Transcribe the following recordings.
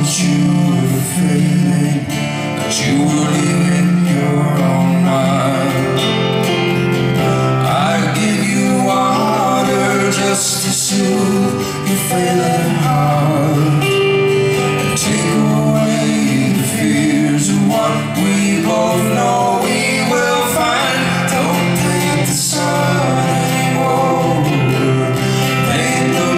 that you were failing, that you were leaving your own mind. I'd give you water just to soothe your failing heart, and take away the fears of what we both know we will find. Don't paint the sun anymore, paint the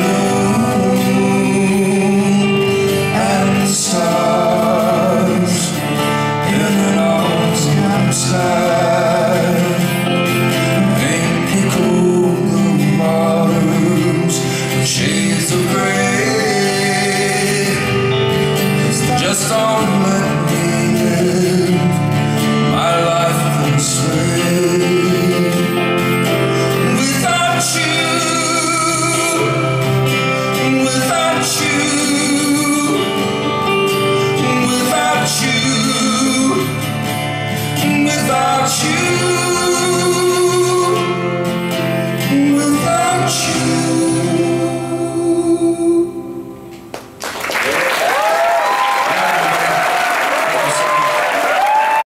moon and the stars in an all-time sky. Paint the cool blue waters with shades of gray. Just don't